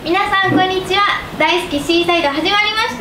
皆さんこんにちは。大好きシーサイド始まりました。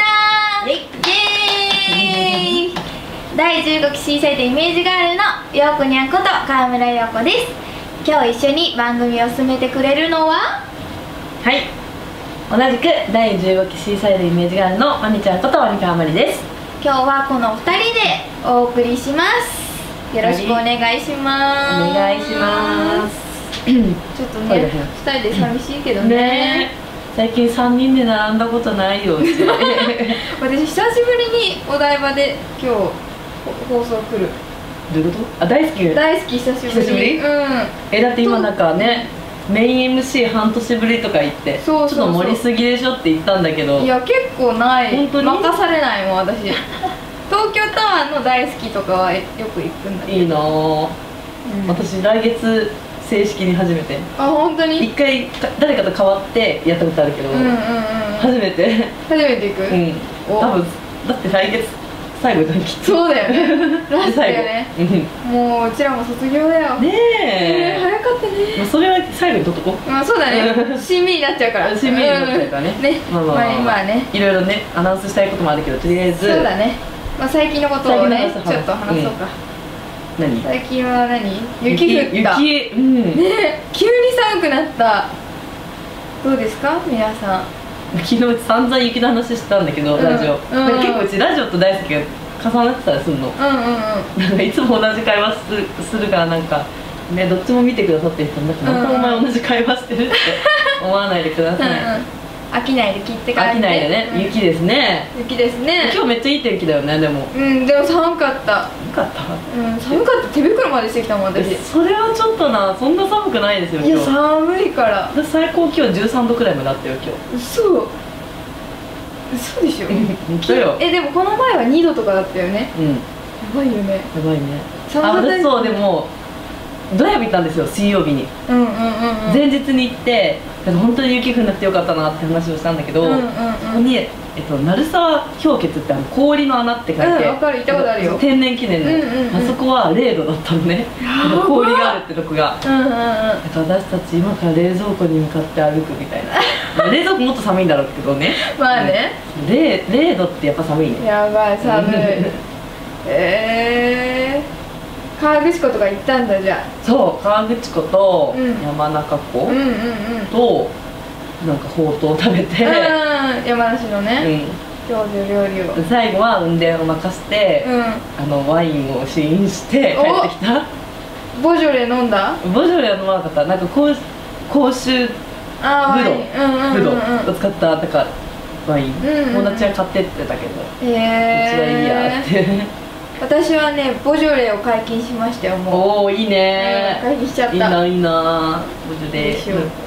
イエーイ。第15期シーサイドイメージガールのようこにゃんこと川村ようこです。今日一緒に番組を進めてくれるのは、 はい、同じく第15期シーサイドイメージガールのまみちゃんこと割川まりです。 今日はこの2人でお送りします。よろしくお願いします。 お願いします。 ちょっとね、2人で寂しいけどね。 最近3人で並んだことないよ。私久しぶりにお台場で今日放送来る。 どういうこと？あ、大好き久しぶり。 うん。 だって今なんかね、メイン MC 半年ぶりとか言ってちょっと盛りすぎでしょって言ったんだけど、 いや結構ない。 本当に任されないもん私。東京タワーの大好きとかはよく行くんだけど。 いいなぁ。私来月正式に初めて。 あ、本当に？ 一回誰かと変わってやったことあるけど、初めて行く。多分だって来月最後じゃん、きっと。 そうだよね。ラストだよね。もううちらも卒業だよ。 ねえ、 早かったね。 それは最後に取っとこう。 まあそうだね。新味になっちゃうから。 新味になっちゃうからね。 まあ今はね、 いろいろねアナウンスしたいこともあるけど、とりあえずそうだね。まあ最近のことをねちょっと話そうか。 何？ 最近は雪降った。 ね、 急に寒くなった。どうですか皆さん。 昨日散々雪の話したんだけど、ラジオ結構うちラジオと大好きが重なってたりするの。なんかいつも同じ会話するからなんかね、どっちも見てくださってる人なんかまたお前同じ会話してるって思わないでください。 飽きないで切って帰って。 飽きないでね。雪ですね。 雪ですね。 今日めっちゃいい天気だよね。でもでも寒かった。 寒かった。 寒かった。手袋までしてきたもん私。 それはちょっとな、そんな寒くないですよ。 いや寒いから。 私最高気温13度くらいまであったよ今日。 嘘でしょ。 本当よ。 でもこの前は2度とかだったよね。やばいよね。 やばいね。私そうでもドライブ行ったんですよ、水曜日に。前日に行って、本当に雪降んなくてよかったなって話をしたんだけど、ここに鳴沢氷穴って氷の穴って書いて、 分かる、行ったことあるよ。 天然記念のあそこは0度だったのね。氷があるってとこが。私たち今から冷蔵庫に向かって歩くみたいな。冷蔵庫もっと寒いんだろうけどね。 まあね。 0度ってやっぱ寒いね。 やばい、寒い。河口湖とか行ったんだ。じゃあそう、河口湖と山中湖となんかほうとうを食べて、 山梨のね郷土料理を。 最後は運転を任せてワインを試飲して帰ってきた。 ボジョレ飲んだ？ ボジョレは飲まなかった。なんか甲州ぶどうを使ったなんかワイン友達は買ってってたけど、うちはいいやって。 私はねボジョレを解禁しましたよ。もうおお、いいね。 解禁しちゃった。 いいなボジョレ。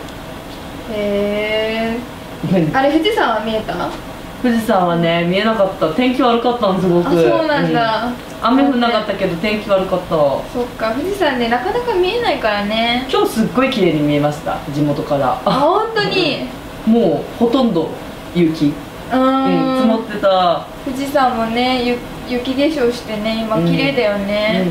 あれ富士山は見えた？ 富士山はね見えなかった。天気悪かったのすごく。 そうなんだ。 雨降んなかったけど天気悪かった。 そっか、富士山ねなかなか見えないからね。 今日すっごい綺麗に見えました、地元から。 本当にもうほとんど雪積もってた。 富士山もね雪化粧してね今綺麗だよね。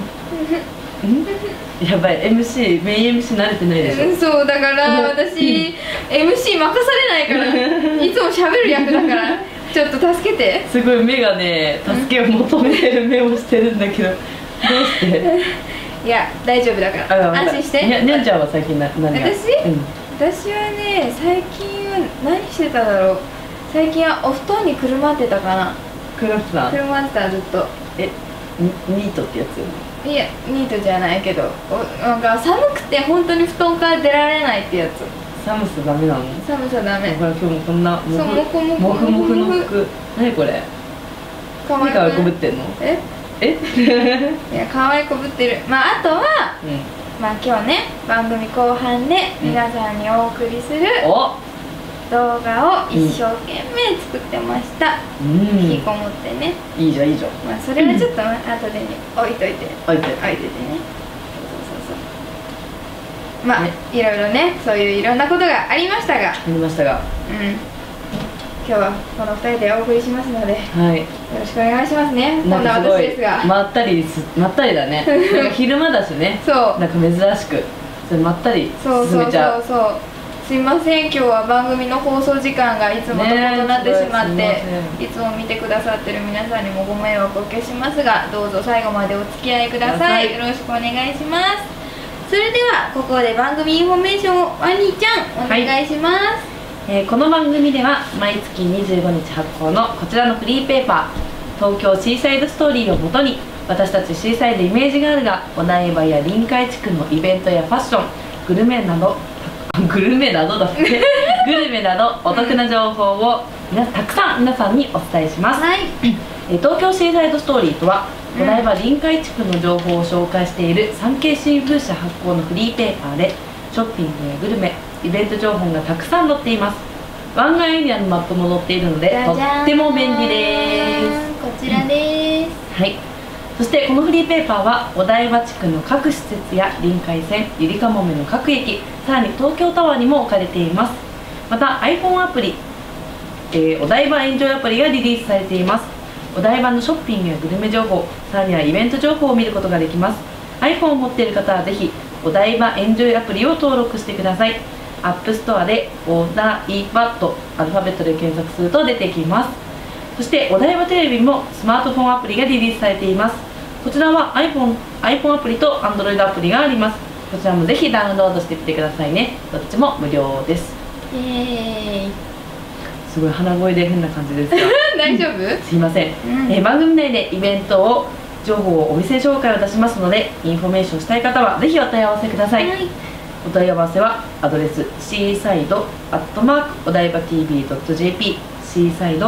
やばい、メイン MC 慣れてないでしょ。 そうだから私 MC 任されないからいつも喋る役だからちょっと助けて。 すごい目がね助けを求めてる目をしてるんだけど、どうして？ いや大丈夫だから安心して。 ねんちゃんは最近何が？ 私はね最近は何してただろう。最近はお布団にくるまってたかな。くるまってたずっと。 ニートってやつ？ いやニートじゃないけど、なんか寒くて本当に布団から出られないってやつ。 寒さダメなの？ 寒さダメ。 ほら今日もこんなモフの服。何これ？何かわいこぶってんの？ いや可愛いこぶってる。まああとはまあ今日ね番組後半で皆さんにお送りする動画を一生懸命作ってました。引きこもってね。いいじゃんいいじゃん。まあそれはちょっと後で置いといてね。そうまあいろいろねそういういろんなことがありましたが今日はこの2人でお送りしますので、よろしくお願いしますね。今度は私ですがまったりだね。昼間だしね。なんか珍しくまったり進めちゃう。 すいません、今日は番組の放送時間がいつもと異なってしまって、いつも見てくださってる皆さんにもご迷惑をおかけしますが、どうぞ最後までお付き合いください。よろしくお願いします。それではここで番組インフォメーションをワニちゃんお願いします。 この番組では毎月25日発行のこちらのフリーペーパー、東京シーサイドストーリーをもとに、私たちシーサイドイメージガールがお台場や臨海地区のイベントやファッション、グルメなどお得な情報をたくさん皆さんにお伝えします。東京シーサイドストーリーとは、お台場臨海地区の情報を紹介している産経新聞社発行のフリーペーパーで、ショッピングやグルメ、イベント情報がたくさん載っています。湾岸エリアのマップも載っているので、とっても便利です。 こちらです。 はい。そしてこのフリーペーパーはお台場地区の各施設や臨海線、ゆりかもめの各駅、さらに東京タワーにも置かれています。また iPhone アプリ、お台場エンジョイアプリがリリースされています。お台場のショッピングやグルメ情報、さらにはイベント情報を見ることができます。 iPhone を持っている方はぜひお台場エンジョイアプリを登録してください。アップストアでお台場とアルファベットで検索すると出てきます。そしてお台場テレビもスマートフォンアプリがリリースされています。こちらは iPhone アプリと Android アプリがあります。こちらもぜひダウンロードしてみてくださいね。どっちも無料です。すごい鼻声で変な感じですが大丈夫？ すいません、番組内でイベント情報をお店紹介を出しますので、インフォメーションしたい方はぜひお問い合わせください。お問い合わせはアドレス seaside@odaibatv.jp、 seaside@odaibatv.jp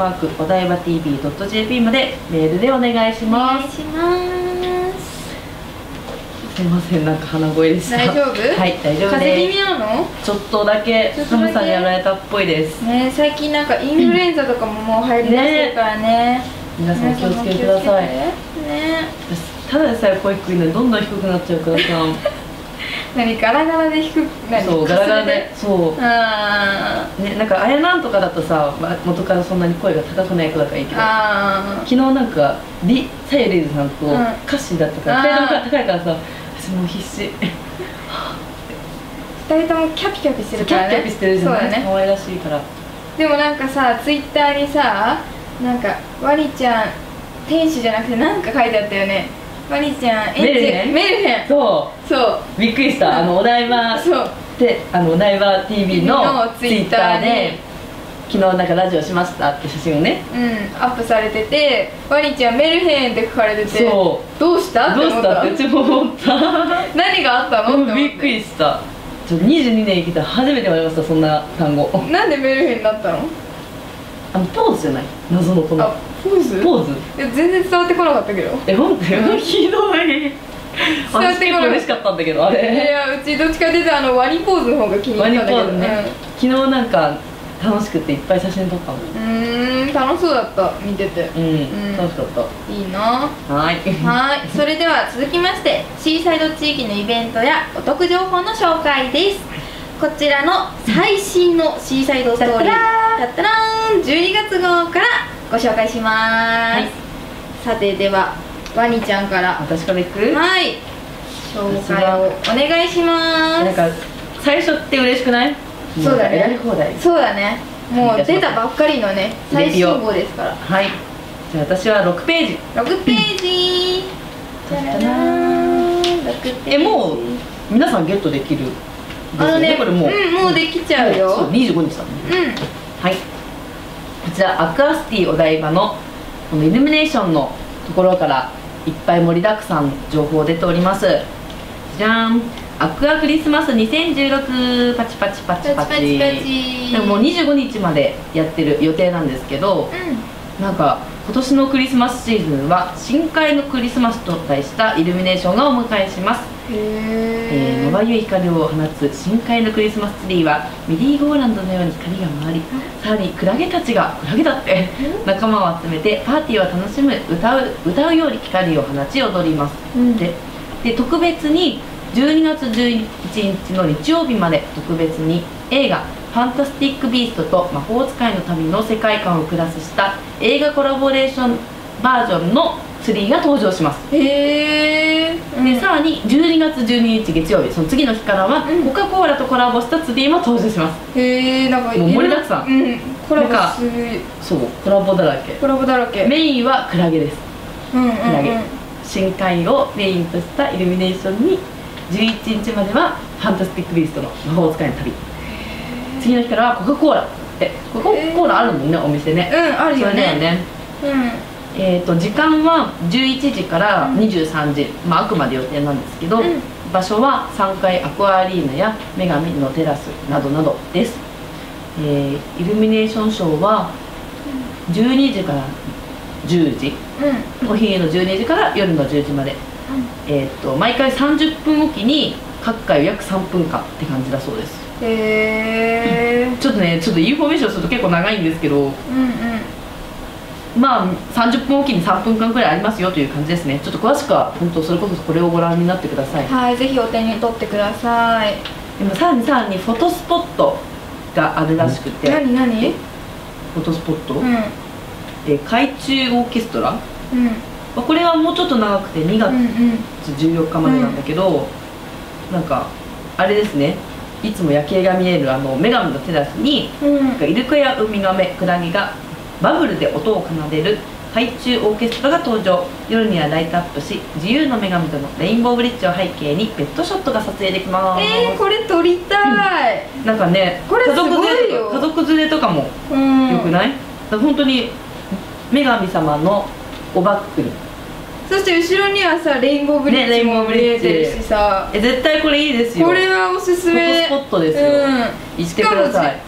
までメールでお願いします。すいません、なんか鼻声でした。 大丈夫？ はい、大丈夫です。 風邪気味なの？ ちょっとだけ寒さにやられたっぽいですね。最近なんかインフルエンザとかももう入りだしてるからね。 皆さん気をつけてくださいね。ただでさえ声低いのにどんどん低くなっちゃうからさ何ガラガラで低くなる。 そう、ガラガラで、そうね、なんかあやなんとかだとさ、元からそんなに声が高くない子だからいいけど、昨日なんかサイレイズさんとカッシーだったから2人とも高いからさ、私もう必死 2人ともキャピキャピしてるからね。 キャピキャピしてるじゃん。可愛らしいから。 でもなんかさ、ツイッターにさ、なんかワニちゃん天使じゃなくてなんか書いてあったよね。ワニちゃんメルヘン。そうびっくりした。お台場でお台場 TV のツイッターで昨日なんかラジオしましたって写真をね、 アップされてて、ワニちゃんメルヘンって書かれてて、どうしたってうちも思った何があったのって思って。 びっくりした。22年生きたら初めて言われました、そんな単語。なんでメルヘンになったの？ ポーズじゃない、謎のこのポーズ全然伝わってこなかったけど。 本当にひどい。伝わってこない。嬉しかったんだけど、あれ。 いや、うちどっちかというとワニポーズの方が気に入ったんだけどね。 昨日なんか楽しくていっぱい写真撮ったの。 楽しそうだった、見てて。 楽しかった。 いいな。はい。それでは続きましてシーサイド地域のイベントやお得情報の紹介です。こちらの最新のシーサイドストーリー12月号からご紹介します。さて、ではワニちゃんから私からいく？ はい、紹介をお願いします。 なんか最初って嬉しくない？ そうだね、 やり放題。 そうだね、もう出たばっかりのね最新号ですから。 はい、じゃあ私は6ページ。 6ページ。じゃららーん。 もう皆さんゲットできる？これもうできちゃうよ。 そう、25日だね。はい、こちらアクアシティお台場のこのイルミネーションのところからいっぱい盛りだくさん情報出ております。じゃーん、アクアクリスマス2016パチパチパチパチ。でももう25日までやってる予定なんですけど、なんか今年のクリスマスシーズンは深海のクリスマスと題したイルミネーションがお迎えします。まばゆい光を放つ深海のクリスマスツリーはメリーゴーランドのように光が回り、さらにクラゲたちが仲間を集めてパーティーを楽しむ、歌うように光を放ち踊ります。で特別に12月11日の日曜日まで特別に映画「ファンタスティック・ビーストと魔法使いの旅」の世界観をプラスした映画コラボレーションバージョンのツリーが登場します。 へえ。 でさらに12月12日月曜日、その次の日からはコカ・コーラとコラボしたツリーも登場します。 へえ、なんかもう盛りだくさん。 コラボする。 そう、コラボだらけ。 コラボだらけ。 メインはクラゲです。クラゲ深海をメインとしたイルミネーションに、11日まではファンタスティック・ビーストの魔法使いの旅。次の日からはコカ・コーラ。コカ・コーラあるもんね、お店ね。 あるよね。 時間は11時から23時、あくまで予定なんですけど、場所は3階アクアアリーナや女神のテラスなどなどです。イルミネーションショーは12時から10時、お昼の12時から夜の10時まで、毎回30分おきに各回約3分間って感じだそうです。 へえ。 ちょっとインフォメーションすると結構長いんですけど、まあ30分おきに3分間くらいありますよという感じですね。ちょっと詳しくは本当それこそこれをご覧になってください。 はい、ぜひお手に取ってください。 でもさらにフォトスポットがあるらしくて。 何フォトスポット、海中オーケストラ、これはもうちょっと長くて2月14日までなんだけど、なんかあれですね、いつも夜景が見える女神のテラスに、イルカやウミガメ、クラゲがバブルで音を奏でる海中オーケストラが登場。夜にはライトアップし、自由の女神とのレインボーブリッジを背景にベッドショットが撮影できます。 これ撮りたい。 なんかね、 これすごいよ。 家族連れとかもよくない？本当に女神様のおバックに、 そして後ろにはさ、レインボーブリッジも見えてるしさ、 絶対これいいですよ。これはおすすめ。 フォトスポットですよ。行ってください。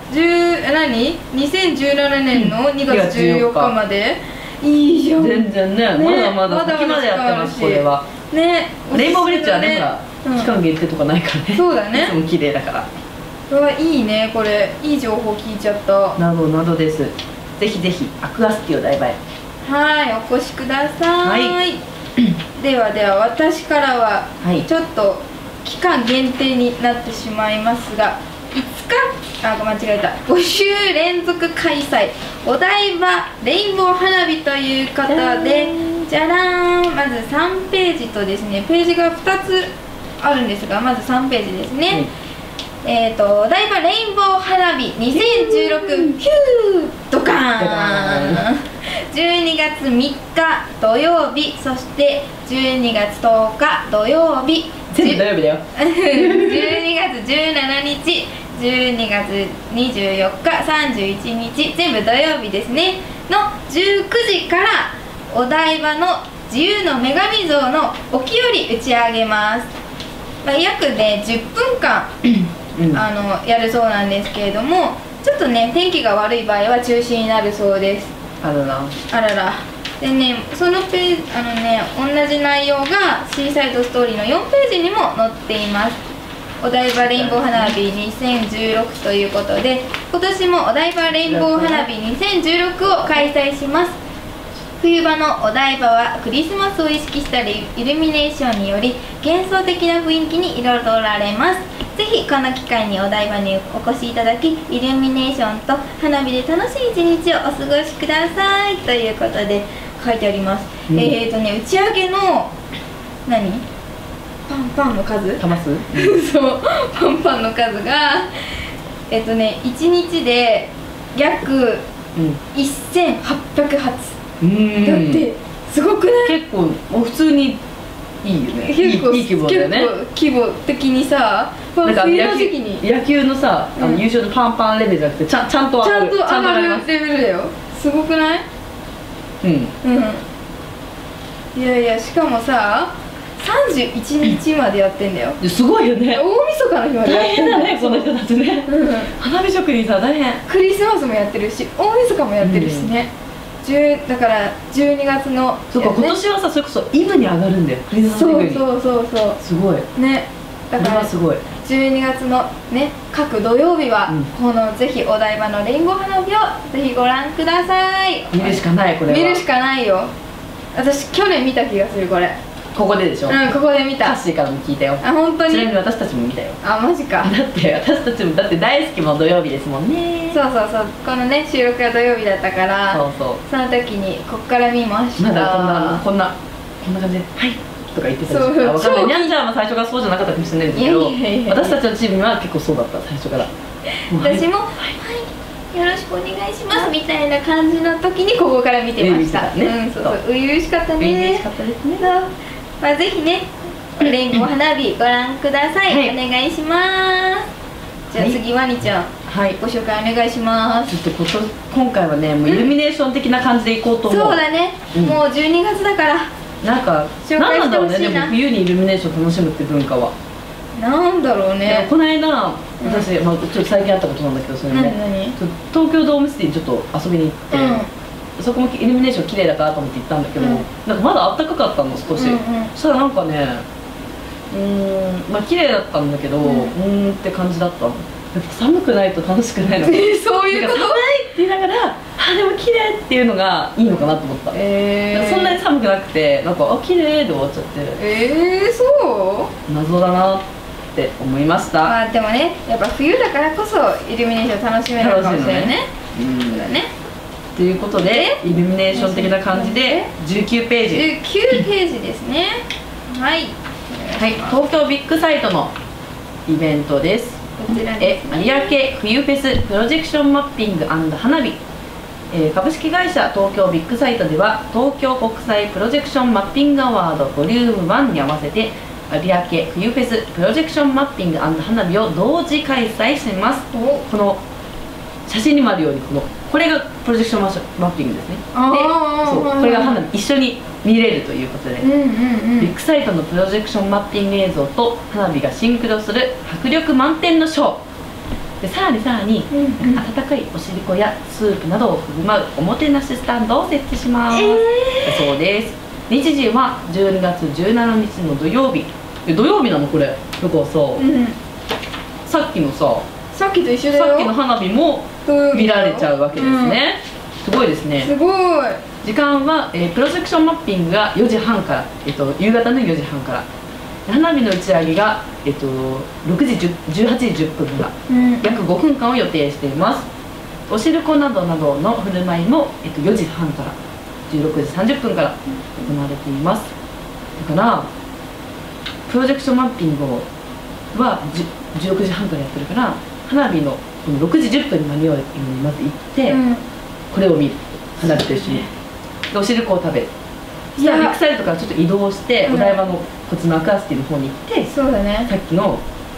2017年の2月14日まで。いいじゃん。 全然ね、まだ先までやってます。これはね、 レインボーブリッジはね、期間限定とかないからね。そうだね。いつも綺麗だから。 うわ、いいね、これいい情報聞いちゃった。 などなどです。ぜひぜひアクアスティお台場へ、 はい、お越しください。では私からはちょっと期間限定になってしまいますが、間違えた、5週連続開催お台場レインボー花火ということで、じゃらーん、まず3ページとですね、ページが2つあるんですが、まず3ページですね。お台場レインボー花火2016ヒュードカーン12月3日土曜日、そして12月10日土曜日、 全部土曜日だよ 12月17日、12月24日、31日、全部土曜日ですねの19時からお台場の自由の女神像の沖より打ち上げます。約ね10分間やるそうなんですけれども、ちょっとね天気が悪い場合は中止になるそうです。 あららでね、そのページ同じ内容がシーサイドストーリーの4ページにも載っています。お台場レインボー花火2016ということで、今年もお台場レインボー花火2016を開催します。冬場のお台場はクリスマスを意識したイルミネーションにより幻想的な雰囲気に彩られます。ぜひこの機会にお台場にお越しいただき、イルミネーションと花火で楽しい一日をお過ごしくださいということで書いてあります。打ち上げのパンの数そうパンの数が1日で約1800発。だってすごくない？ 結構普通にいいよね。いい規模だよね。 規模的にさ、 なんか野球のさ、優勝のパンパンレベルじゃなくてちゃんと上がるレベルだよ。すごくない？いやしかもさ31日までやってんだよ。 すごいよね。 大晦日の日までやってんだよ。 大変だね、この人たちね。花火職人さ、大変。 クリスマスもやってるし、大晦日もやってるしね。だから12月の、 そうか、今年はさ、それこそイブに上がるんだよ、クリスマスイブに。そうすごいね。 だからすごい 12月のね各土曜日は、このぜひお台場のレインボー花火をぜひご覧ください。 見るしかない。これは見るしかないよ。私去年見た気がする。これここででしょ。 うん、ここで見た。 カッシーからも聞いたよ。 あ、本当に。 ちなみに私たちも見たよ。 あ、マジか。 だって私たちも大好きも土曜日ですもんね。 そうそうそう、このね収録が土曜日だったから、その時にこっから見ました。 まだこんな感じで「はい」とか言ってたりして、分かんない。にゃんちゃんは最初からそうじゃなかったかもしれないんですけど、私たちのチームには結構そうだった、最初から。 私も「はいよろしくお願いします」みたいな感じの時にここから見てました。うん、そうそう、初々しかったね。 初々しかったですね。 まあぜひねレインボー花火ご覧ください。お願いします。じゃあ次ワニちゃん、ご紹介お願いします。 ちょっと今回はね、もうイルミネーション的な感じでいこうと思う。 そうだね、もう12月だからなんか何なんだろうね、でも冬にイルミネーション楽しむって文化はなんだろうね。 この間私、ちょっと最近あったことなんだけど、それね、東京ドームシティにちょっと遊びに行って、そこもイルミネーション綺麗だからと思って行ったんだけど、なんかまだ暖かかったの少し。そしたらなんかね、まあ綺麗だったんだけど、って感じだったの。寒くないと楽しくないの。 そういうこと。 寒いって言いながら、あ、でも綺麗っていうのがいいのかなと思った。そんなに寒くなくて、なんかあ、綺麗で終わっちゃって。 そう。 謎だなって思いました。 まあでもね、やっぱ冬だからこそイルミネーション楽しめるかもしれないね。そうだね。 ということでイルミネーション的な感じで19ページ。 19ページですね。はい。 はい、東京ビッグサイトのイベントです。 こちらですね。 有明冬フェスプロジェクションマッピング&花火、株式会社東京ビッグサイトでは東京国際プロジェクションマッピングアワードボリューム1に合わせて有明冬フェスプロジェクションマッピング&花火を同時開催しています。この写真にもあるようにこれがプロジェクションマッピングですね。で、これが花火一緒に見れるということで、ビッグサイトのプロジェクションマッピング映像と花火がシンクロする迫力満点のショーで、さらに温かいおしりこやスープなどを振る舞うおもてなしスタンドを設置します。そうです。日時は12月17日の土曜日。土曜日なのこれ。だからさ、さっきのさっきと一緒だよ。 さっきの花火も見られちゃうわけですね。すごいですね。 すごい。 時間は、プロジェクションマッピングが4時半から、夕方の4時半から、花火の打ち上げが、18時10分から、約5分間を予定しています。おしるこなどの振る舞いも、4時半から16時30分から行われています。だからプロジェクションマッピングは16時半からやってるから、花火のこの6時10分に間に合うようにまず行って、これを見る、花火と一緒にでおしるこを食べる。そしたらビッグサイトからちょっと移動して、お台場のこっちのアクアシティの方に行って、 そうだね、 さっきの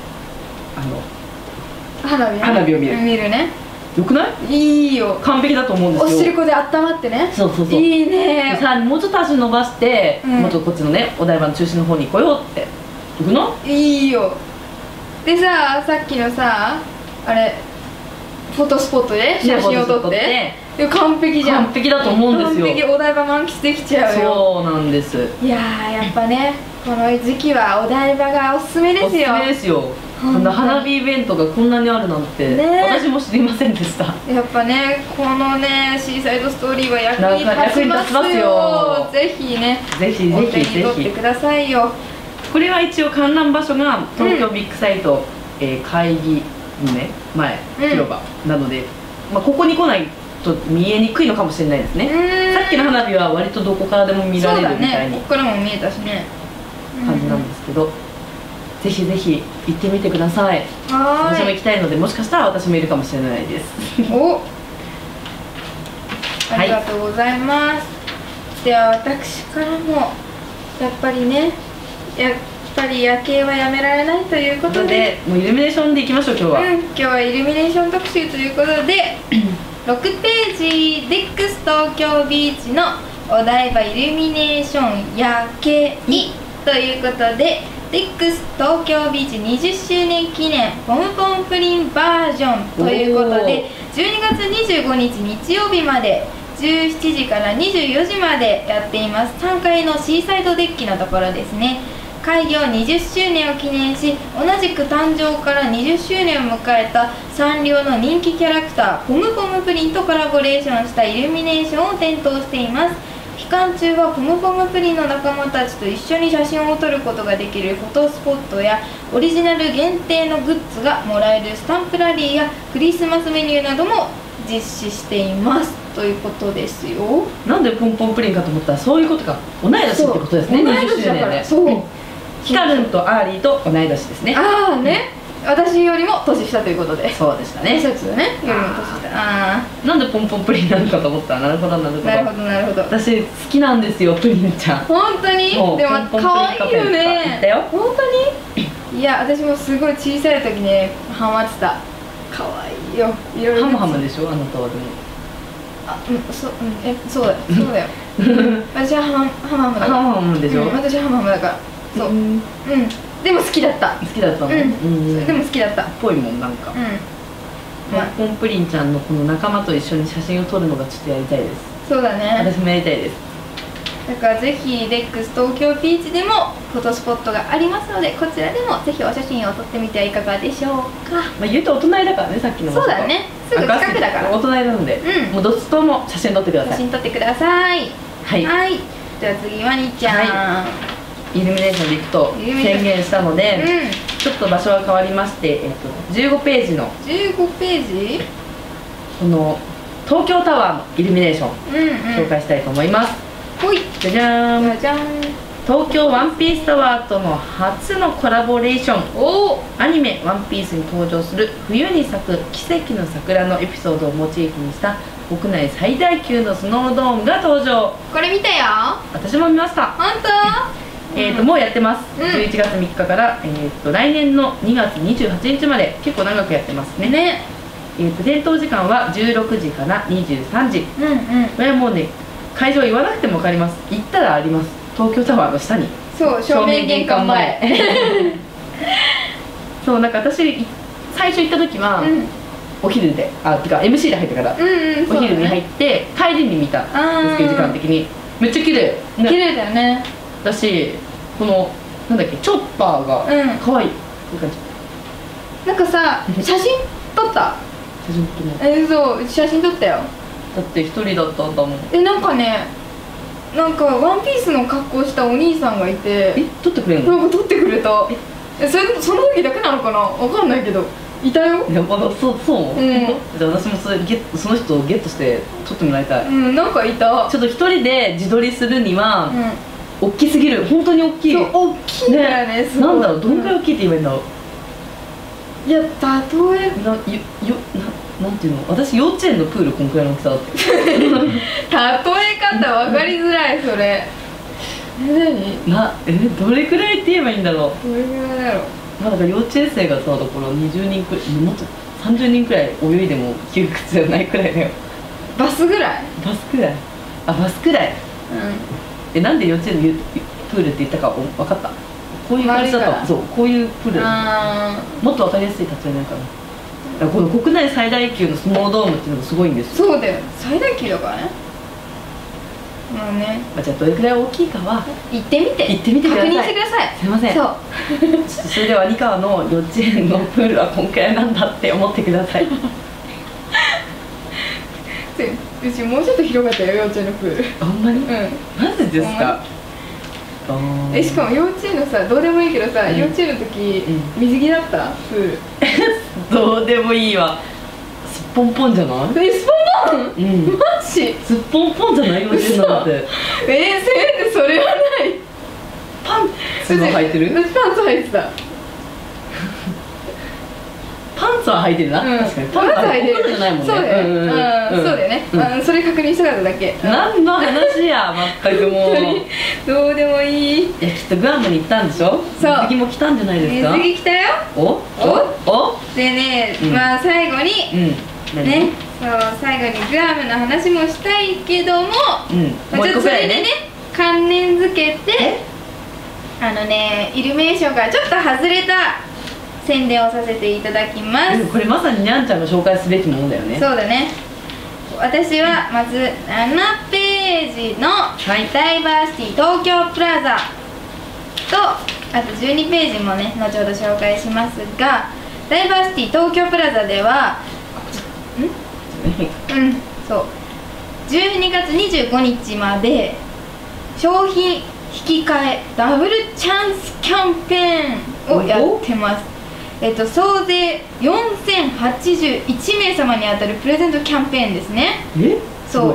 花火を見るね。 よくない？ いいよ、 完璧だと思うんですよ。 おしるこで温まってね。 そうそうそう、 いいね。 さあもうちょっと足伸ばして、もうちょっとこっちのねお台場の中心の方に来ようって。よくない？ いいよ。でさっきのさあれフォトスポットで写真を撮って、完璧じゃん。 完璧だと思うんですよ。 完璧、お台場満喫できちゃうよ。 そうなんです。 いやー、やっぱねこの時期はお台場がおすすめですよ。 おすすめですよ。こんな花火イベントがこんなにあるなんて、私も知りませんでした。 やっぱねこのねシーサイドストーリーは役に立ちますよ。ぜひね、 ぜひお手に取ってくださいよ。 これは一応観覧場所が東京ビッグサイト、会議前広場なので、ここに来ないと見えにくいのかもしれないですね。さっきの花火は割とどこからでも見られるみたいに、 ここからも見えたしね感じなんですけど、ぜひぜひ行ってみてください。私も行きたいので、もしかしたら私もいるかもしれないです。 お、ありがとうございます。では私からもやっぱり夜景はやめられないということで、 もうイルミネーションでいきましょう。今日は今日はイルミネーション特集ということで6ページ、デックス東京ビーチのお台場イルミネーション夜景にということで、デックス東京ビーチ20周年記念ポムポンプリンバージョンということで、12月25日日曜日まで17時から24時までやっています。3階のシーサイドデッキのところですね。開業20周年を記念し、同じく誕生から20周年を迎えたサンリオの人気キャラクターポムポムプリンとコラボレーションしたイルミネーションを点灯しています。 期間中はポムポムプリンの仲間たちと一緒に写真を撮ることができるフォトスポットやオリジナル限定のグッズがもらえるスタンプラリーやクリスマスメニューなども実施していますということですよ。 なんでポンポンプリンかと思ったらそういうことか。同い年ってことですね。 同い年だから。そう。 ヒカルンとアーリーと同い年ですね。 ああね。私よりも年下ということで。 そうでしたね。 一つね。よりも年下。ああ。なんでポンポンプリンなのかと思ったら、なるほどなるほど。 なるほどなるほど。 私好きなんですよ、プリンちゃん。 本当に？でも可愛いよね。 行ったよ。 本当に？いや、私もすごい小さい時ねハマってた。可愛いよ。いろいろ。 ハムハムでしょ、あなたはでも。 あ、そうだよ。そうだよ。私はハムハムだから。 ハムハムでしょ。 私はハムハムだから。そう。でも好きだった。 好きだったの。 でも好きだった。 っぽいもんなんか。ポンポンプリンちゃんのこの仲間と一緒に写真を撮るのがちょっとやりたいです。 そうだね。 私もやりたいです。 だからぜひレックス東京ビーチでもフォトスポットがありますので、こちらでもぜひお写真を撮ってみてはいかがでしょうか。 まあ言うとお隣だからね、さっきの。 そうだね。すぐ近くだから。 お隣なので、もうどっちとも写真撮ってください。 写真撮ってください。 はい。 では次ワニちゃん。 イルミネーションで行くと宣言したので、ちょっと場所は変わりまして、15ページの 15ページこの東京タワーのイルミネーション紹介したいと思います。 ほい、 じゃじゃーん。東京ワンピースタワーとの初のコラボレーション。アニメ「ワンピースに登場する冬に咲く奇跡の桜のエピソードをモチーフにした国内最大級のスノードームが登場。 これ見たよ。 私も見ました。 本当？ もうやってます。11月3日から来年の2月28日まで結構長くやってますね。点灯時間は16時から23時。これはもうね、会場言わなくても分かります。行ったらあります。東京タワーの下に。 そう、正面玄関前。 そう、なんか私最初行った時はお昼で、てか MC で入ってからお昼に入って帰りに見たんですけど、時間的にめっちゃ綺麗。 綺麗だよね。 だし、このなんだっけ、チョッパーが可愛い。 なんかさ、写真撮った？ 写真撮ってない。 そう、写真撮ったよ。 だって一人だったんだもん。 なんかね、なんかワンピースの格好したお兄さんがいて、 撮ってくれるの？ なんか撮ってくれた。その時だけなのかな、わかんないけどいたよ。 やば、そう。じゃあ私もその人をゲットして撮ってもらいたい。 なんかいた。 ちょっと一人で自撮りするには大きすぎる。本当に大きい。 そう、大きいんだよね。 なんだろう、どんくらい大きいって言えばいいんだろう。 いや、例えなんていうの、私幼稚園のプールこんくらいの大きさだった例え方分かりづらい、それ。 どれくらいって言えばいいんだろう。 どれくらいだろう。 まあだから幼稚園生がさ、だから20人くらい、もっと30人くらい泳いでも窮屈じゃないくらいだよ。 バスぐらい？ バスくらい。バスくらい。なんで幼稚園のプールって言ったか分かった？こういう感じだった。そう、こういうプール。もっと分かりやすい例えないかな。この国内最大級のスノードームっていうのがすごいんですよ。 そうだよ、最大級だからね。まあね。 じゃあどれくらい大きいかは行ってみてください。 確認してください。 すいません。そうそれでは二川の幼稚園のプールはこんくらいなんだって思ってください。 うちもうちょっと広かったよ、幼稚園のプール。 ほんまに？マジですか？ しかも幼稚園のさ、どうでもいいけどさ、幼稚園の時水着だったプール。 どうでもいいわ。すっぽんぽんじゃない？ すっぽんぽん？マジ？ すっぽんぽんじゃない？幼稚園なんて。 せめてそれはない。 パンツは履いてる？ 私パンツ履いてた。 パンツは履いてるな。確かに。パンツ履いてるじゃないもんね。 そうだよね。それ確認したかっただけ。 何の話や、全くもう。 どうでもいい。 きっとグアムに行ったんでしょ？ そう。 水着も来たんじゃないですか？ 水着来たよ。でね、まあ最後にね、そう、最後にグアムの話もしたいけども、ちょっとそれでね関連づけて、イルミネーションからちょっと外れた宣伝をさせていただきます。 これまさににゃんちゃんが紹介すべきものだよね。 そうだね。私はまず7ページのダイバーシティ東京プラザと、あと12ページもね後ほど紹介しますが、ダイバーシティ東京プラザではそう12月25日まで商品引き換えダブルチャンスキャンペーンをやってます。総勢4081名様に当たるプレゼントキャンペーンですね。そう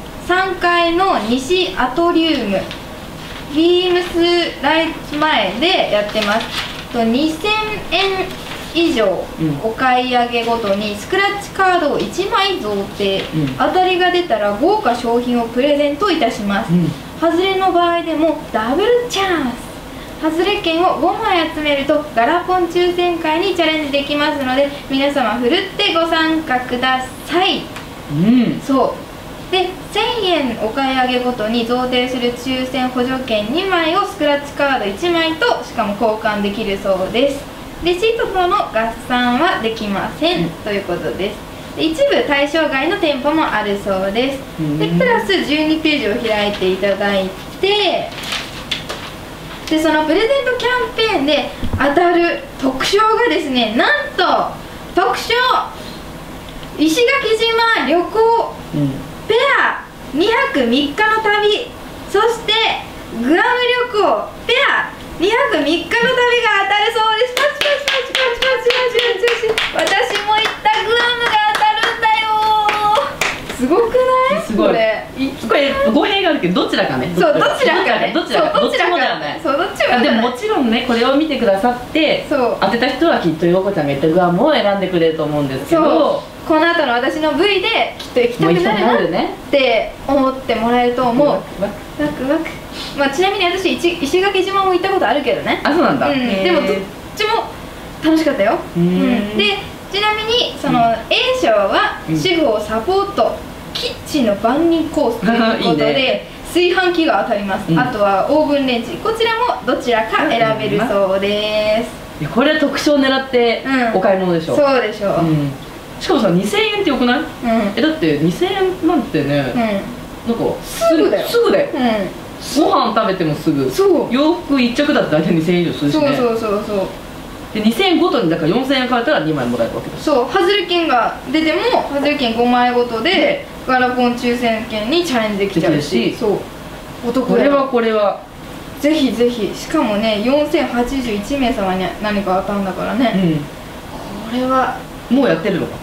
、3階の西アトリウムビームスライツ前でやってます。2000円以上お買い上げごとにスクラッチカードを1枚贈呈、当たりが出たら豪華商品をプレゼントいたします。外れの場合でもダブルチャンス。外れ券を5枚集めるとガラポン抽選会にチャレンジできますので、皆様ふるってご参加ください。そうで、1000円お買い上げごとに贈呈する抽選補助券2枚をスクラッチカード1枚としかも交換できるそうです。レシートとの合算はできません、ということです。で、一部対象外の店舗もあるそうです。でプラス12ページを開いていただいて、でそのプレゼントキャンペーンで当たる特賞がですね、なんと特賞石垣島旅行ペア2泊3日の旅、そしてグアム旅行ペア2泊3日の旅が当たるそうです。パチパチパチパチパチパチパチパチ、私も行ったグアムが当たるんだよ。すごくない？ すごい。これ語弊があるけどどちらかね。 そう、どちらかね。 どっちもだよね。 そう、どっちも。 でももちろんね、これを見てくださって当てた人はきっと陽子ちゃんが言ったグアムを選んでくれると思うんですけど、 この後の私の V できっと行きたくなるなって思ってもらえると思う。ワクワク。まあちなみに私石垣島も行ったことあるけどね。 あ、そうなんだ。 でもどっちも楽しかったよ。でちなみにその A 賞は主婦をサポートキッチンの万人コースということで炊飯器が当たります。あとはオーブンレンジ、こちらもどちらか選べるそうです。 これは特賞狙ってお買い物でしょ。 そうでしょう。 しかもさ、2000円ってよくない？だって2000円なんてね、なんかすぐだよ。ご飯食べてもすぐ、洋服1着だって大体2000円以上するしね。そうで、2000円ごとにだから4000円買えたら2枚もらえるわけだ。そう、 外れ券が出ても外れ券5枚ごとでガラポン抽選券にチャレンジできちゃうし、そう、お得だよ。 これはぜひぜひ。しかもね、4081名様に何か当たるんだからね。これはもうやってるのか。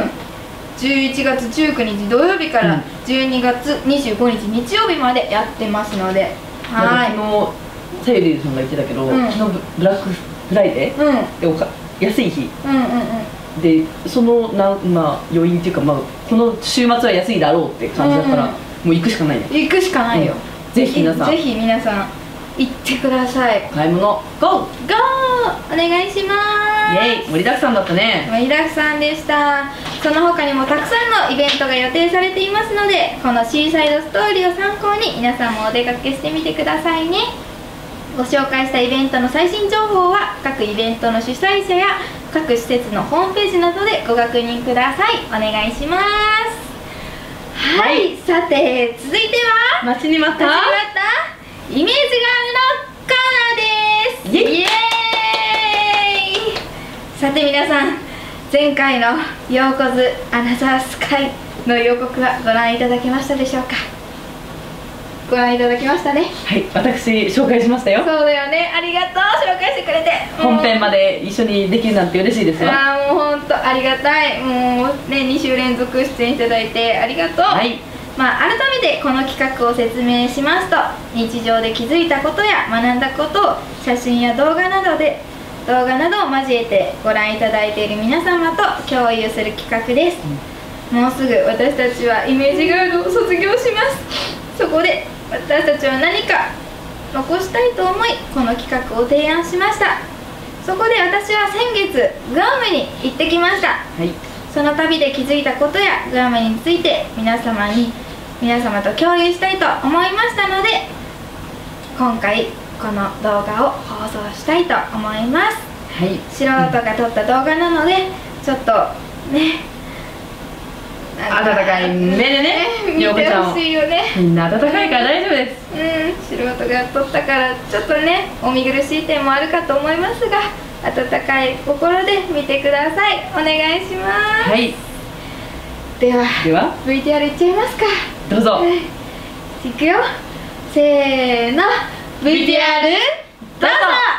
11月19日土曜日から12月25日日曜日までやってますので、 昨日さゆりさんが言ってたけど、昨日ブラックフライデーで安い日で、その余韻っていうか、この週末は安いだろうって感じだから、もう行くしかないね。 行くしかないよ。 ぜひ皆さん行ってください。 買い物ゴーゴー、お願いします。 イエイ、盛りだくさんだったね。 盛りだくさんでした。その他にもたくさんのイベントが予定されていますので、このシーサイドストーリーを参考に皆さんもお出かけしてみてくださいね。ご紹介したイベントの最新情報は各イベントの主催者や各施設のホームページなどでご確認ください。お願いします。はい、さて続いては待ちに待ったイメージガールのコーナーです。イエーイ。さて皆さん、前回の「ようこずアナザースカイ」の予告はご覧いただけましたでしょうか。ご覧いただきましたね。 はい、私紹介しましたよ。 そうだよね、ありがとう、紹介してくれて。 本編まで一緒にできるなんて嬉しいですわ。 もう本当ありがたい。もうね、2週連続出演いただいてありがとう。改めてこの企画を説明しますと、日常で気づいたことや学んだことを写真や動画などを交えてご覧いただいている皆様と共有する企画です。もうすぐ私たちはイメージガールを卒業します。そこで私たちは何か残したいと思い、この企画を提案しました。そこで私は先月グアムに行ってきました。その旅で気づいたことやグアムについて皆様と共有したいと思いましたので、今回この動画を放送したいと思います。素人が撮った動画なので、ちょっとね、 温かい目でね、 見てほしいよね。 みんな温かいから大丈夫です。 素人が撮ったからちょっとね、お見苦しい点もあるかと思いますが、温かい心で見てください。お願いします。では VTR いっちゃいますか。 どうぞ。 いくよ。 せーの VTR どうぞ。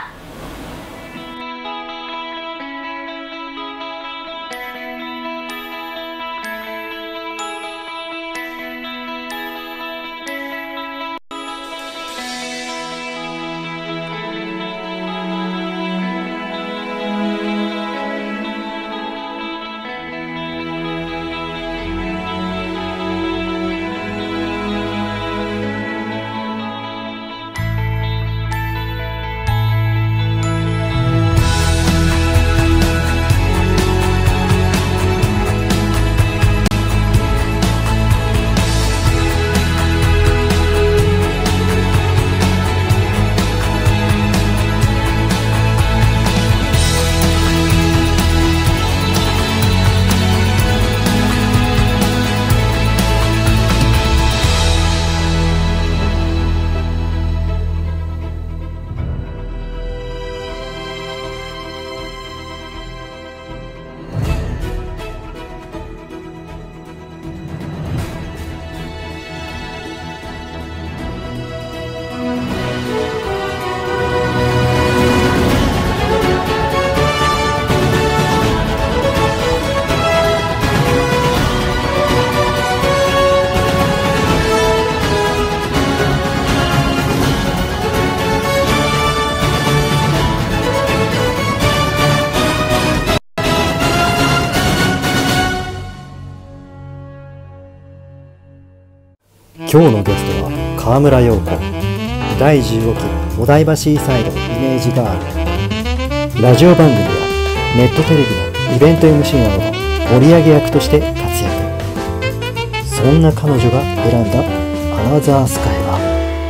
今日のゲストは川村陽子。第15期お台場シーサイドイメージガール。ラジオ番組やネットテレビのイベント MC などの盛り上げ役として活躍。そんな彼女が選んだアナザースカイは、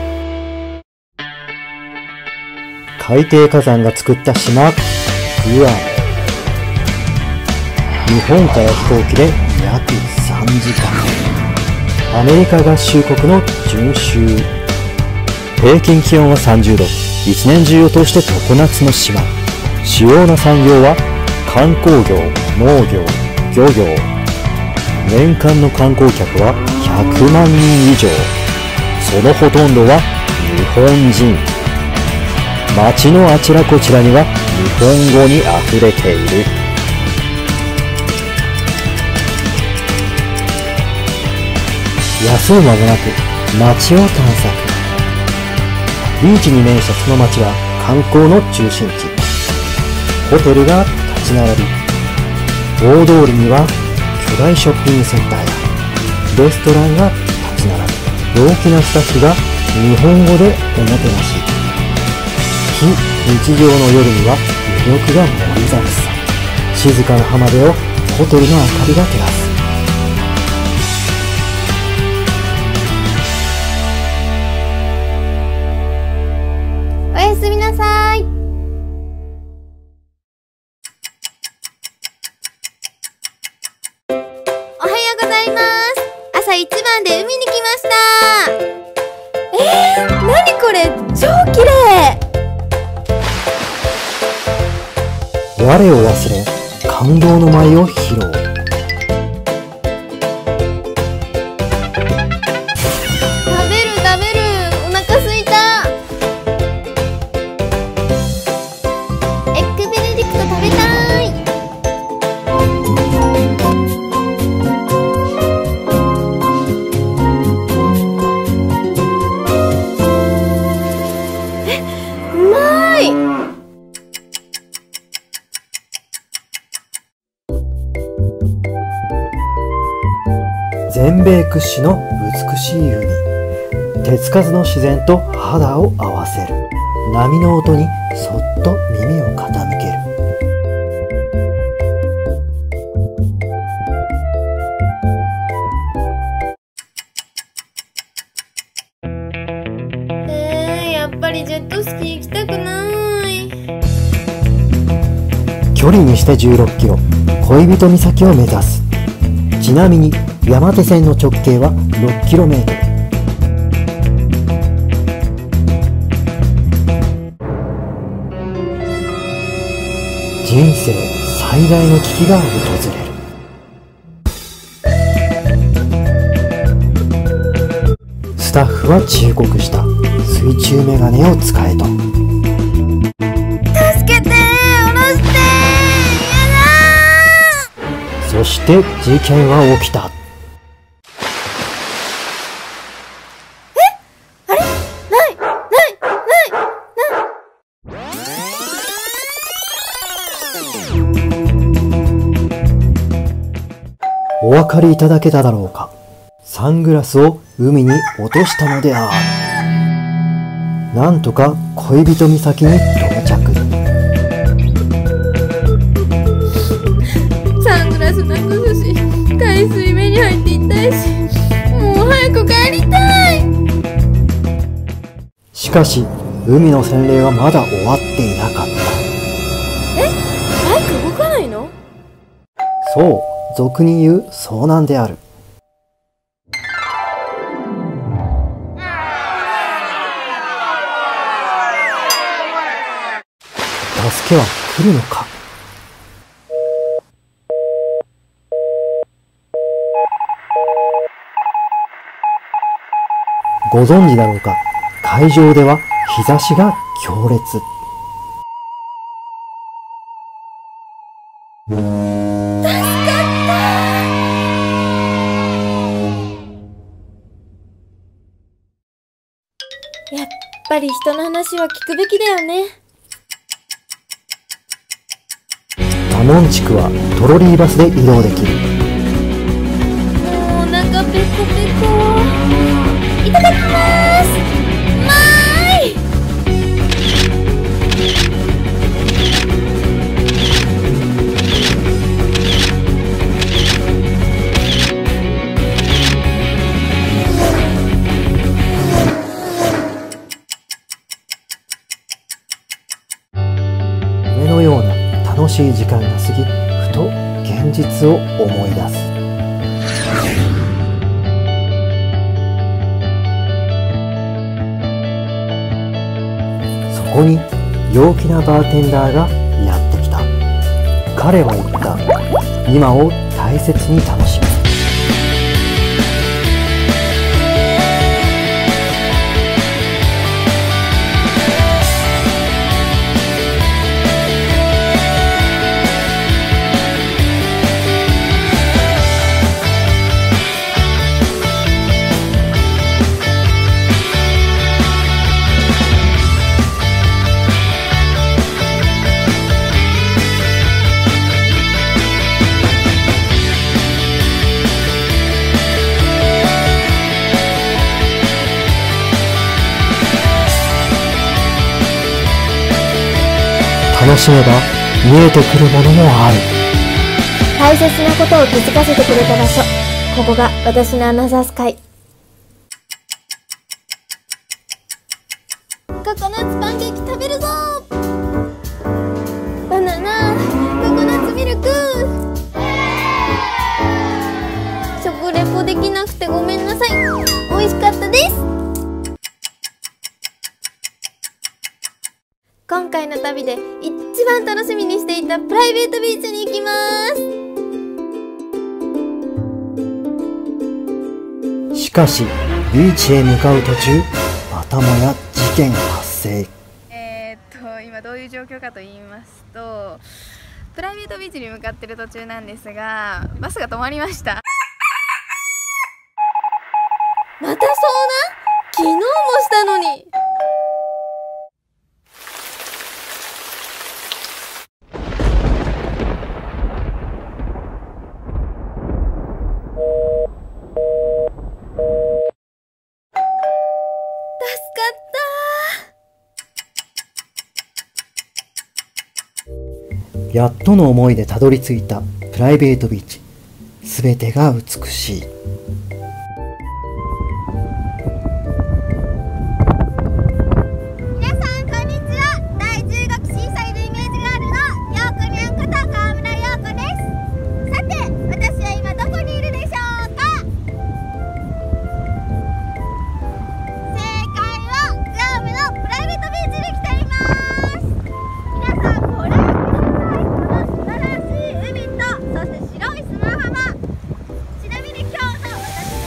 海底火山が作った島グアム。日本から飛行機で約3時間。アメリカ合衆国の準州。平均気温は30度。一年中を通して常夏の島。主要な産業は観光業、農業、漁業。年間の観光客は100万人以上。そのほとんどは日本人。街のあちらこちらには日本語にあふれている。休む間もなく街を探索。ビーチに面したその街は観光の中心地。ホテルが立ち並び、大通りには巨大ショッピングセンターやレストランが立ち並ぶ。陽気なスタッフが日本語でおもてなし。非日常の夜には魅力が盛りだくさん。静かな浜辺をホテルの明かりが照らす。 おやすみなさい。おはようございます。朝一番で海に来ました。何これ、超綺麗。 我を忘れ感動の舞を披露。 お腹すいた。エッグベネディクト食べたい。うまい。 全米屈指の美しい海。手つかずの自然と肌を合わせる。波の音にそっと耳を傾ける。 やっぱりジェットスキー行きたくない。 距離にして16キロ、恋人岬を目指す。ちなみに山手線の直径は 6km。人生最大の危機が訪れる。スタッフは忠告した。 水中メガネを使えと。 助けて、下ろして、やだー。そして事件は起きた。 あれ？ないお分かりいただけただろうか。サングラスを海に落としたのである。なんとか恋人岬に到着。 サングラスなくすし、海水目に入っていったいし、もう早く帰りたい。 しかし海の洗礼はまだ終わっていなかった。 バイク動かないの？ そう、俗に言う遭難である。助けは来るのか。ご存知だろうか、海上では日差しが強烈。 やっぱり人の話は聞くべきだよね。 タモン地区はトロリーバスで移動できる。 もうお腹ペコペコ。いただきます。まーい。 夢のような楽しい時間が過ぎ、ふと現実を思い出す。そこに陽気なバーテンダーがやってきた。彼は言った。今を大切に楽しむ。楽しめば見えてくるものもある。 大切なことを気づかせてくれた場所。ここが私のアナザースカイ。ココナッツパンケーキ食べるぞ。バナナ、ココナッツミルク。食レポできなくてごめんなさい。美味しかったです。今回の旅で一番楽しみにしていたプライベートビーチに行きます。 しかしビーチへ向かう途中、またもや事件発生。 今どういう状況かと言いますと、プライベートビーチに向かってる途中なんですが、バスが止まりました。また遭難？昨日もしたのに。 やっとの思いでたどり着いたプライベートビーチ。すべてが美しい。 皆さんこんにちは。第10学シーサイドイメージガールのようこにゃんこと川村ようこです。さて、私は今どこにいるでしょうか。正解はグアムのプライベートビーチに来ています。皆さんこれ素晴らしい海と、そして白い砂浜。ちなみに今日の私の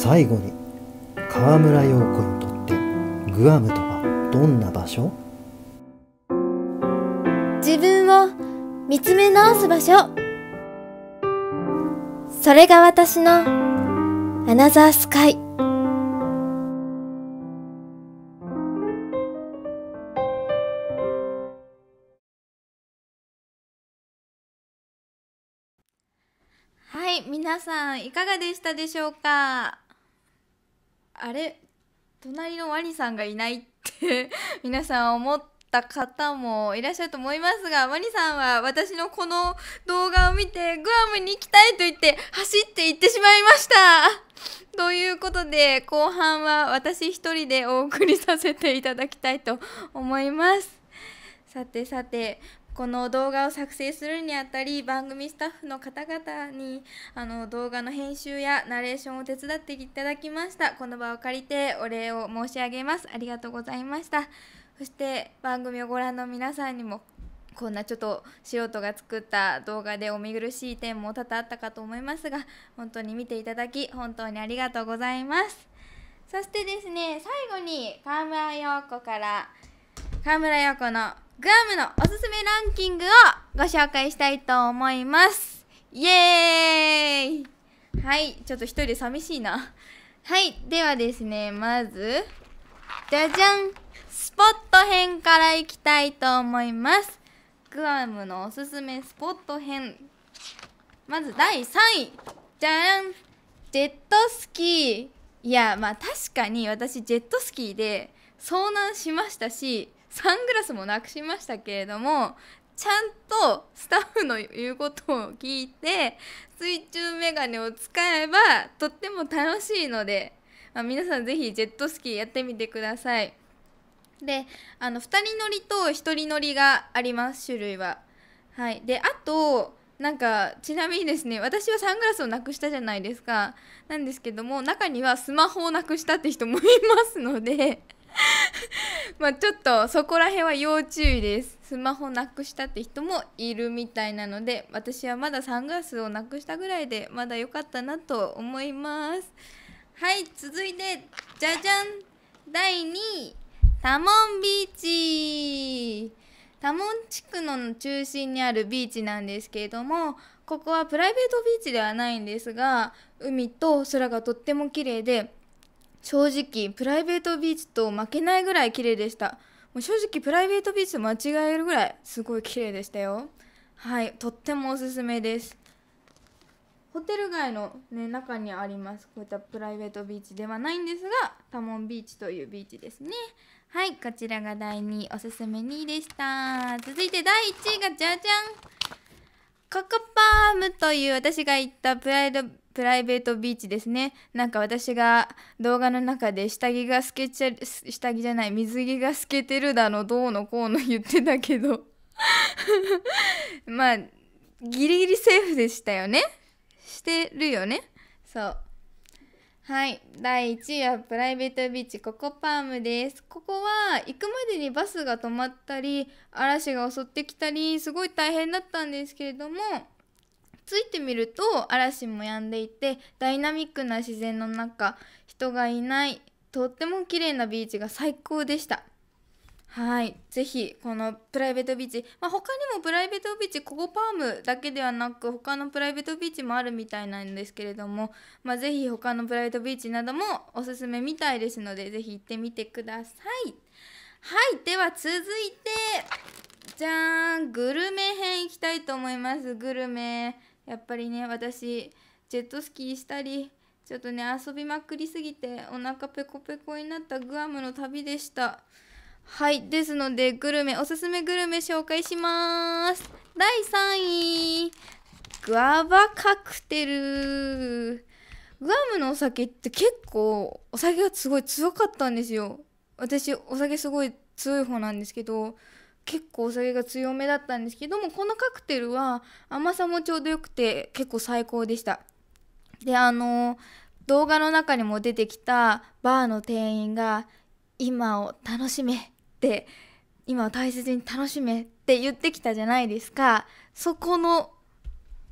最後に川村陽子にとってグアムとはどんな場所？ 自分を見つめ直す場所。それが私のアナザースカイ。はい、皆さんいかがでしたでしょうか。あれ、隣のワニさんがいないって皆さん思った方もいらっしゃると思いますが、ワニさんは私のこの動画を見てグアムに行きたいと言って走って行ってしまいました。ということで後半は私一人でお送りさせていただきたいと思います。さてさて、この動画を作成するにあたり番組スタッフの方々に動画の編集やナレーションを手伝っていただきました。この場を借りてお礼を申し上げます。ありがとうございました。そして番組をご覧の皆さんにもこんなちょっと素人が作った動画でお見苦しい点も多々あったかと思いますが、本当に見ていただき本当にありがとうございます。そしてですね、最後に川村陽子から川村陽子のグアムのおすすめランキングをご紹介したいと思います。イエーイ。はい、ちょっと一人で寂しいな。はい、ではですね、まずじゃじゃん、スポット編からいきたいと思います。グアムのおすすめスポット編、まず第3位、じゃらん、ジェットスキー。いや、まあ確かに私ジェットスキーで遭難しましたし、サングラスもなくしましたけれども、ちゃんとスタッフの言うことを聞いて水中メガネを使えばとっても楽しいので、皆さんぜひジェットスキーやってみてください。で、2人乗りと1人乗りがあります、種類は。はい。で、あとなんかちなみにですね、私はサングラスをなくしたじゃないですか。なんですけども、中にはスマホをなくしたって人もいますのでまあちょっとそこら辺は要注意です。スマホなくしたって人もいるみたいなので、私はまだサングラスをなくしたぐらいでまだ良かったなと思います。はい、続いてじゃじゃん、第2位、タモンビーチ。タモン地区の中心にあるビーチなんですけれども、ここはプライベートビーチではないんですが、海と空がとっても綺麗で、正直プライベートビーチと負けないぐらい綺麗でした。もう正直プライベートビーチと間違えるぐらいすごい綺麗でしたよ。はい、とってもおすすめです。ホテル街の、ね、中にあります。こういったプライベートビーチではないんですが、タモンビーチというビーチですね。はい、こちらが第2位、おすすめ2位でした。続いて第1位がじゃじゃん、ココパームという私が行ったプライベートビーチですね。なんか私が動画の中で下着じゃない水着が透けてるだのどうのこうの言ってたけどまあギリギリセーフでしたよね。してるよね。そう。はい、第1位はプライベートビーチココパームです。ここは行くまでにバスが止まったり嵐が襲ってきたりすごい大変だったんですけれども、着いてみると嵐も止んでいてダイナミックな自然の中、人がいないとっても綺麗なビーチが最高でした。はい、ぜひこのプライベートビーチ、他にもプライベートビーチココパームだけではなく他のプライベートビーチもあるみたいなんですけれども、ぜひ他のプライベートビーチなどもおすすめみたいですので、ぜひ行ってみてください。はい、では続いてじゃーん、グルメ編いきたいと思います。グルメ、やっぱりね、私ジェットスキーしたりちょっとね遊びまくりすぎてお腹ペコペコになったグアムの旅でした。はい、ですのでグルメ、おすすめグルメ紹介します。第3位、グアバカクテル。グアムのお酒って結構お酒がすごい強かったんですよ。私お酒すごい強い方なんですけど、結構お酒が強めだったんですけども、このカクテルは甘さもちょうどよくて結構最高でした。で、動画の中にも出てきたバーの店員が今を楽しめって、今を大切に楽しめって言ってきたじゃないですか。そこの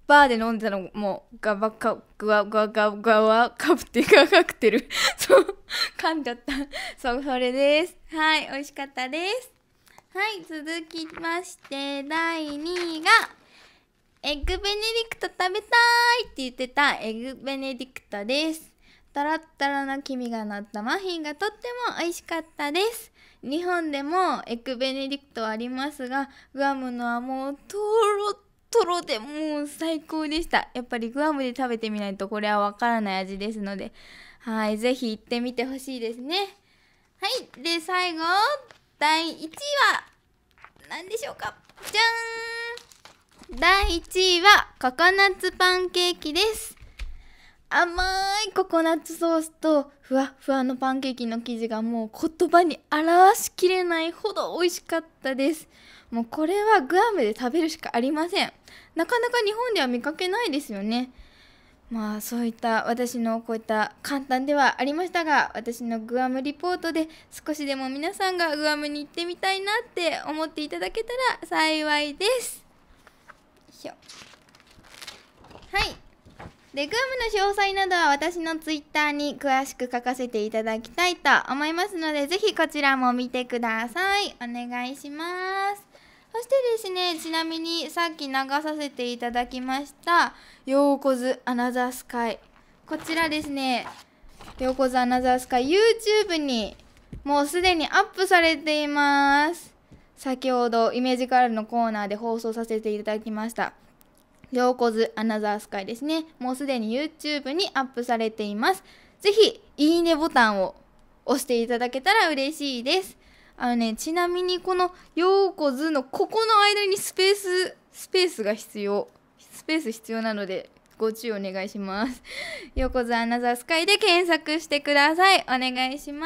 バーで飲んでたのもガワかぶってカクテルそう噛んじゃったそうそれです。はい、美味しかったです。はい、続きまして第2位がエッグベネディクト食べたいって言ってたエッグベネディクトです。タラッタラな黄身が乗ったマフィンがとっても美味しかったです。日本でもエッグベネディクトありますが、グアムのはもうトロトロでもう最高でした。やっぱりグアムで食べてみないとこれはわからない味ですので、はい、ぜひ行ってみてほしいですね。はい、で最後第1位は何でしょうか。じゃーん、第1位はココナッツパンケーキです。甘いココナッツソースとふわふわのパンケーキの生地がもう言葉に表しきれないほど美味しかったです。もうこれはグアムで食べるしかありません。なかなか日本では見かけないですよね。まあそういった私のこういった簡単ではありましたが、私のグアムリポートで少しでも皆さんがグアムに行ってみたいなって思っていただけたら幸いです。よいしょ。はい。で、グアムの詳細などは私のツイッターに詳しく書かせていただきたいと思いますので、ぜひこちらも見てください。お願いします。そしてですね、ちなみにさっき流させていただきましたヨーコズアナザースカイ、こちらですね、ヨーコズアナザースカイ YouTube にもうすでにアップされています。先ほどイメージカラーのコーナーで放送させていただきましたヨーコズアナザースカイですね。もうすでに YouTube にアップされています。ぜひいいねボタンを押していただけたら嬉しいです。ちなみにこのヨーコズのここの間にスペースが必要なのでご注意お願いします。ヨーコズアナザースカイで検索してください。お願いします。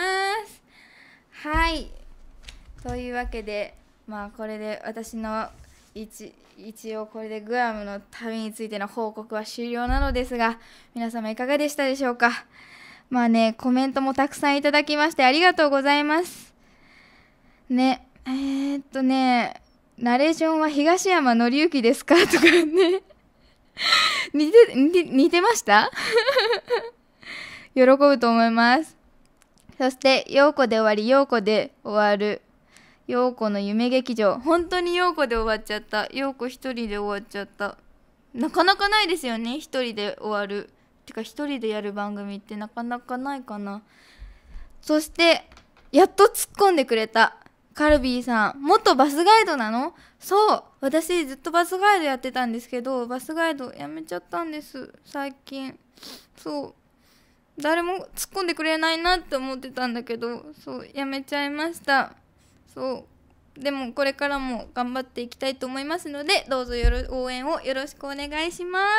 はい、というわけでまあこれで私の一応これでグアムの旅についての報告は終了なのですが、皆様いかがでしたでしょうか。まあね、コメントもたくさんいただきましてありがとうございますね。ナレーションは東山紀之ですかとかね似てました喜ぶと思います。そして陽子で終わり陽子で終わる陽子の夢劇場、本当に陽子で終わっちゃった。陽子一人で終わっちゃった。なかなかないですよね、一人で終わるてか一人でやる番組ってなかなかないかな。そしてやっと突っ込んでくれたカルビーさん、元バスガイドなの？そう、私ずっとバスガイドやってたんですけど、バスガイドやめちゃったんです最近。そう、誰も突っ込んでくれないなって思ってたんだけど、そうやめちゃいました。そうでもこれからも頑張っていきたいと思いますので、どうぞ応援をよろしくお願いします。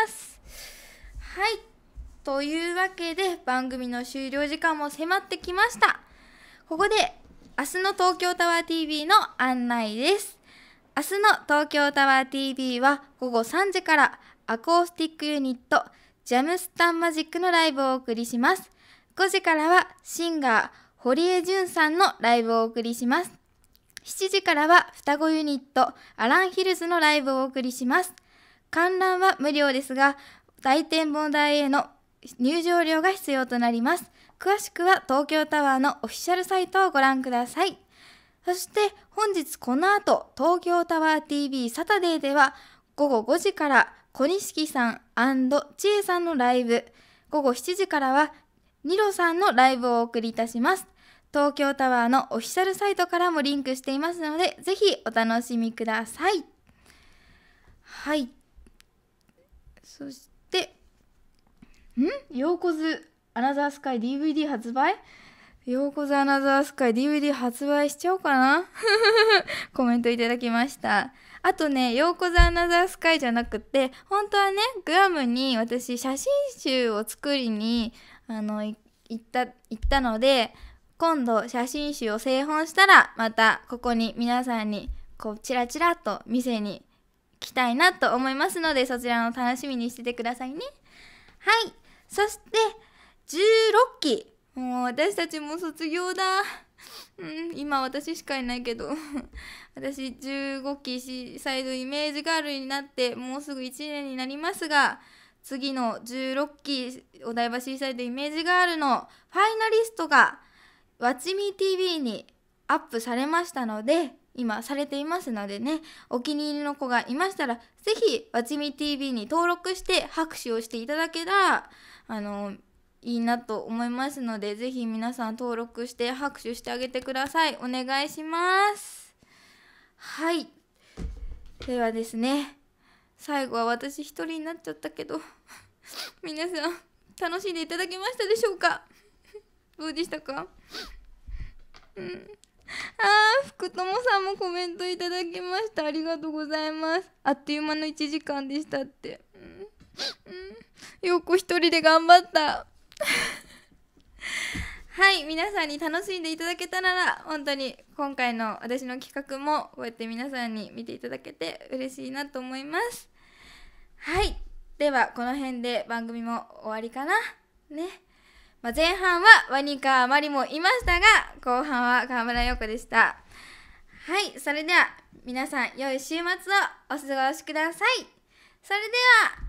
はい、というわけで番組の終了時間も迫ってきました。ここで明日の東京タワー TV の案内です。明日の東京タワー TV は午後3時からアコースティックユニットジャムスタンマジックのライブをお送りします。5時からはシンガー堀江純さんのライブをお送りします。7時からは双子ユニットアランヒルズのライブをお送りします。観覧は無料ですが、大展望台への入場料が必要となります。詳しくは東京タワーのオフィシャルサイトをご覧ください。そして本日この後東京タワー TV サタデーでは午後5時から小錦さん&千恵さんのライブ、午後7時からはニロさんのライブをお送りいたします。東京タワーのオフィシャルサイトからもリンクしていますので、ぜひお楽しみください。はい、そしてヨーコズアナザースカイ DVD 発売？ヨーコズアナザースカイ DVD 発売しちゃおうかなコメントいただきました。あとね、ヨーコズアナザースカイじゃなくて、本当はね、グアムに私写真集を作りに行ったので、今度写真集を製本したらまたここに皆さんにこうチラチラと見せに来たいなと思いますので、そちらの楽しみにしててくださいね。はい、そして16期、 もう私たちも卒業だ。今私しかいないけど私15期シーサイドイメージガールになってもうすぐ1年になりますが、次の16期お台場シーサイドイメージガールのファイナリストがわちみ TV にアップされましたので、今されていますのでね、お気に入りの子がいましたらぜひわちみ TV に登録して拍手をしていただけたらいいなと思いますので、ぜひ皆さん登録して拍手してあげてください。お願いします。はい、ではですね、最後は私一人になっちゃったけど皆さん楽しんでいただけましたでしょうか？どうでしたか？福友さんもコメントいただきました。ありがとうございます。あっという間の1時間でしたって。よく一人で頑張ったはい、皆さんに楽しんでいただけたなら本当に今回の私の企画もこうやって皆さんに見ていただけて嬉しいなと思います。はい、ではこの辺で番組も終わりかなね。前半はワニカマリもいましたが、後半は川村陽子でした。はい、それでは皆さん良い週末をお過ごしください。それでは